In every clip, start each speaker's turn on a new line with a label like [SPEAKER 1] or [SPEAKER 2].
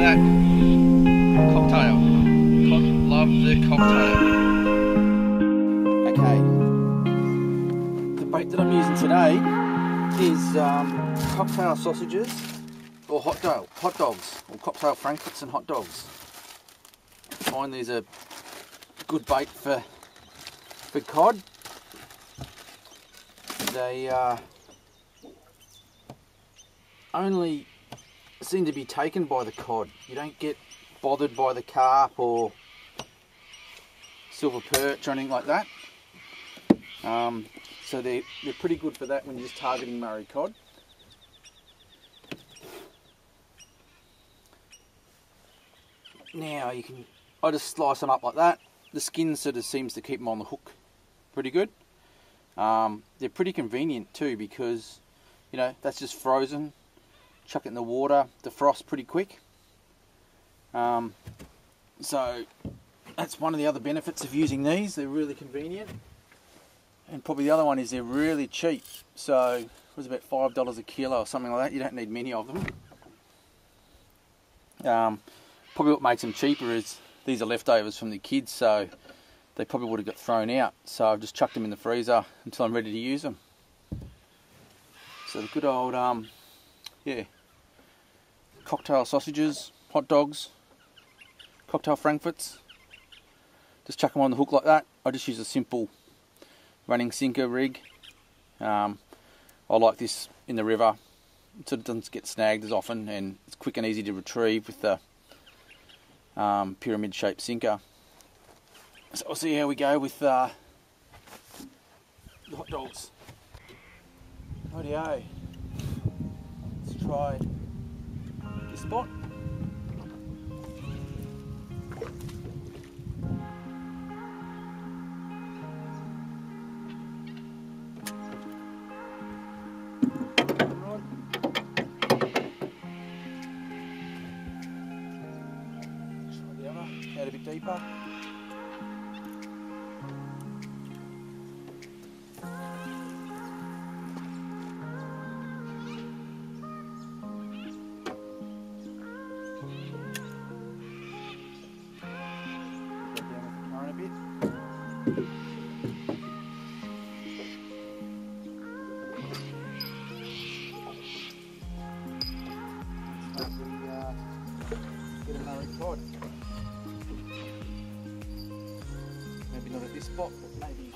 [SPEAKER 1] that cocktail. Love the cocktail. Okay, the bait that I'm using today is cocktail sausages or hot dogs, or cocktail frankfurts and hot dogs. I find these a good bait for cod. They only seem to be taken by the cod. You don't get bothered by the carp or silver perch or anything like that. So they're pretty good for that when you're just targeting Murray cod. Now I just slice them up like that. The skin sort of seems to keep them on the hook pretty good. They're pretty convenient too, because you know that's just frozen. Chuck it in the water, defrost pretty quick. So that's one of the other benefits of using these. They're really convenient, and probably the other one is they're really cheap. So it was about $5 a kilo or something like that. You don't need many of them. Probably what makes them cheaper is these are leftovers from the kids, so they probably would have got thrown out. So I've just chucked them in the freezer until I'm ready to use them. So the good old cocktail sausages, hot dogs, cocktail frankfurts. Just chuck them on the hook like that. I just use a simple running sinker rig. I like this in the river, so it doesn't get snagged as often, and it's quick and easy to retrieve with the pyramid shaped sinker. So we'll see how we go with the hot dogs. Rightio. Let's try this spot. Out a bit deeper. Get a Murray Cod. Maybe not at this spot, but maybe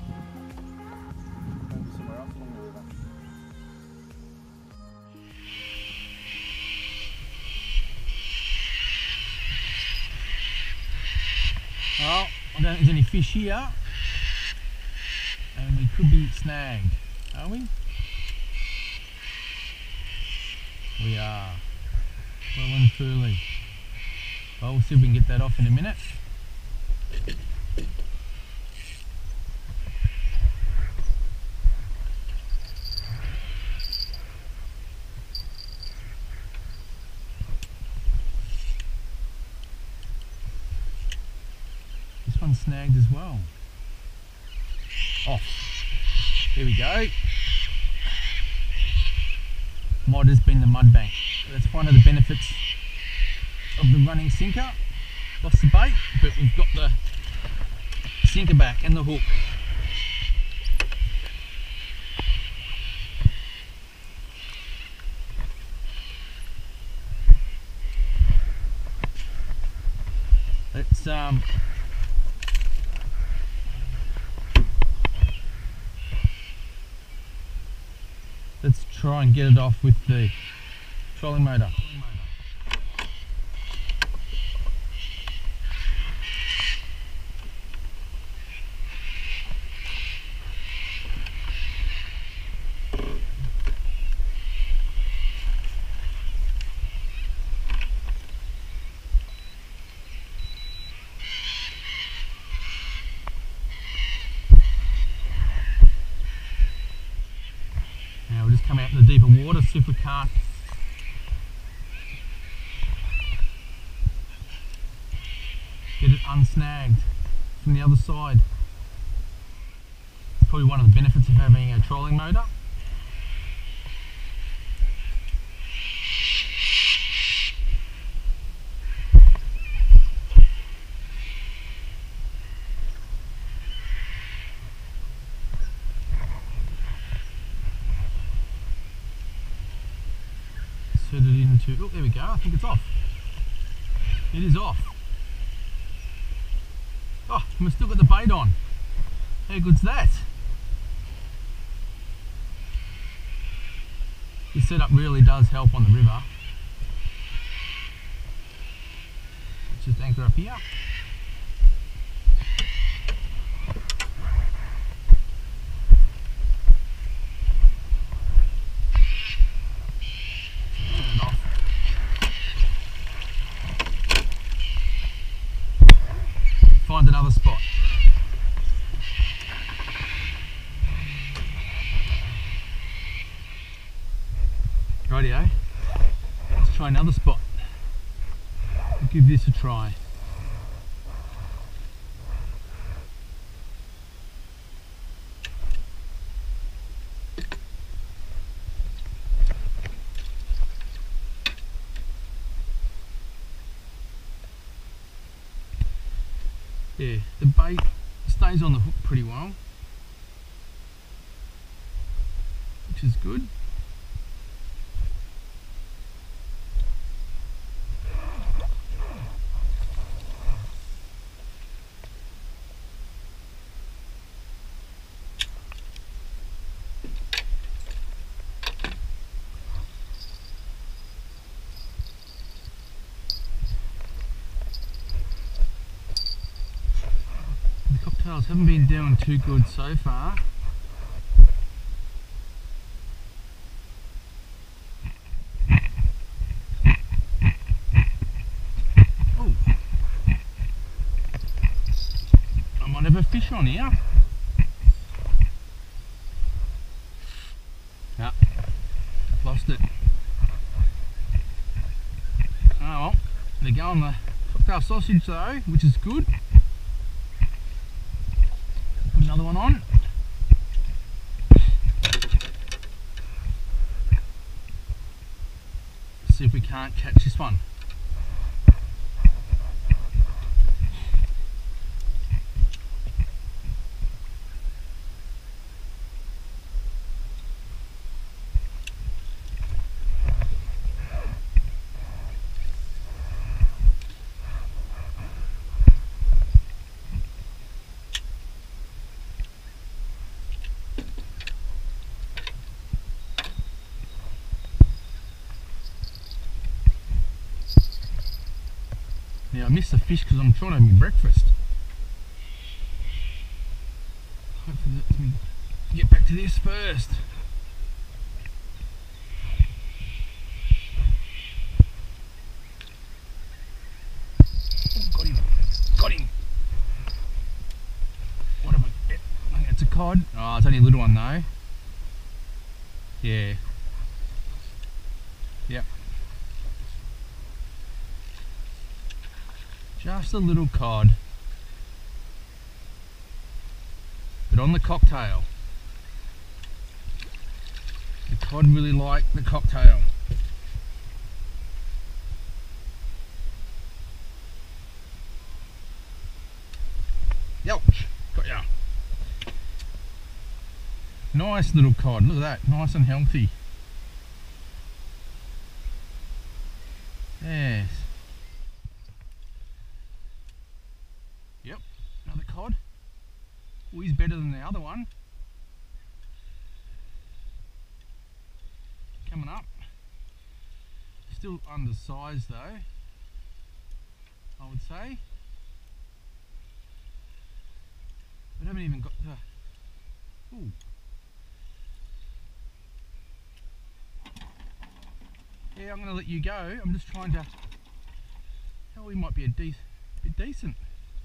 [SPEAKER 1] somewhere else along the river. Well, I don't think there's any fish here, and we could be snagged, are we? We are. Well and truly. Well, we'll see if we can get that off in a minute. This one's snagged as well. Off. There we go. Might have just been the mud bank. That's one of the benefits of the running sinker. Lost the bait, but we've got the sinker back and the hook. Let's try and get it off with the trolling motor. Now we'll just come out in the deeper water, see if we can't get it unsnagged from the other side. It's probably one of the benefits of having a trolling motor. Oh, there we go. I think it's off. It is off. Oh, and we've still got the bait on. How good's that? This setup really does help on the river. Let's just anchor up here. Turn it off. Find another spot. Rightio, let's try another spot. We'll give this a try. Yeah, the bait stays on the hook pretty well, which is good. Cocktails haven't been doing too good so far. Oh, I might have a fish on here. No, I've lost it. Oh well, they go on the cocktail sausage though, which is good. Another one on. See if we can't catch this one. Now I missed the fish because I'm trying to have my breakfast. Hopefully let me get back to this first. Oh, got him. Got him. What have I got? I think it's a cod. Oh, it's only a little one though. Yeah. Yep. Just a little cod, but on the cocktail. The cod really like the cocktail. Yelch, got ya. Nice little cod, look at that, nice and healthy. Yes. Yep, another cod. Oh, he's better than the other one. Coming up. Still undersized though, I would say. But I haven't even got the... Ooh. Yeah, I'm going to let you go. I'm just trying to... Oh, he might be a bit decent.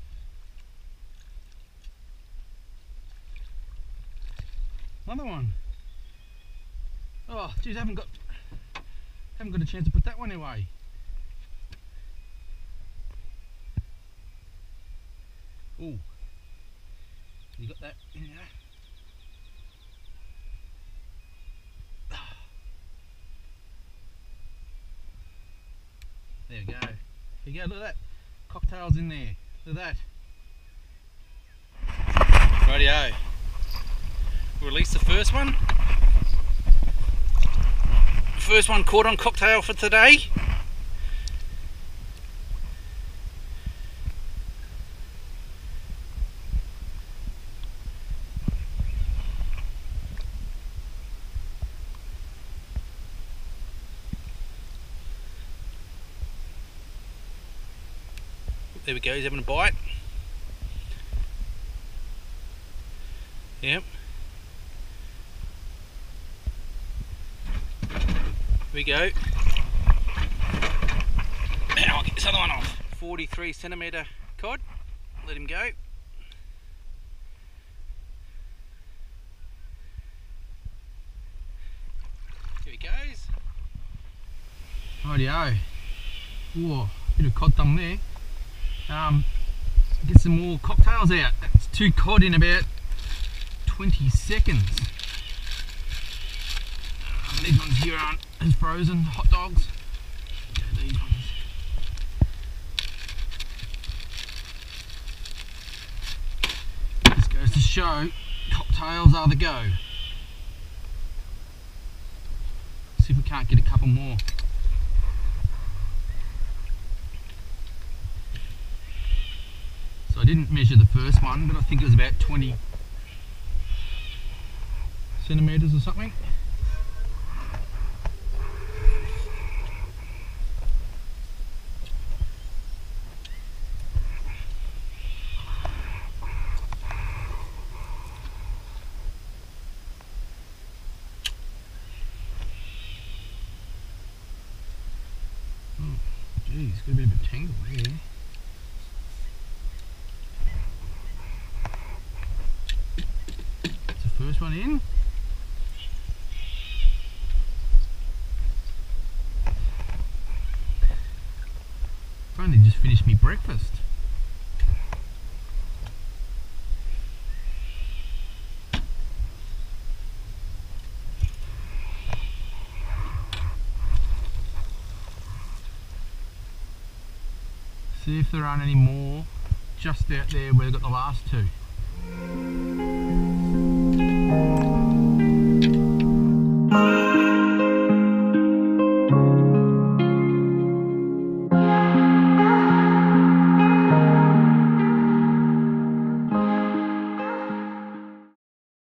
[SPEAKER 1] Another one. Oh, geez, I haven't got a chance to put that one away. Oh, you got that in there? There we go. There you go. Look at that. Cocktails in there. Look at that. Rightio. Release the first one. First one caught on cocktail for today. there we go, he's having a bite. Yep. Here we go. Now I'll get this other one off. 43 centimetre cod. Let him go. Here he goes. Rightio. Whoa, bit of cod tongue there. Get some more cocktails out. That's 2 cod in about 20 seconds. These ones here aren't as frozen. Hot dogs. Go these ones. This goes to show cocktails are the go. See if we can't get a couple more. So I didn't measure the first one, but I think it was about 20 centimetres or something. Geez, got a bit of a tangle there. That's the first one in. I've only just finished my breakfast. See if there aren't any more just out there where we've got the last 2.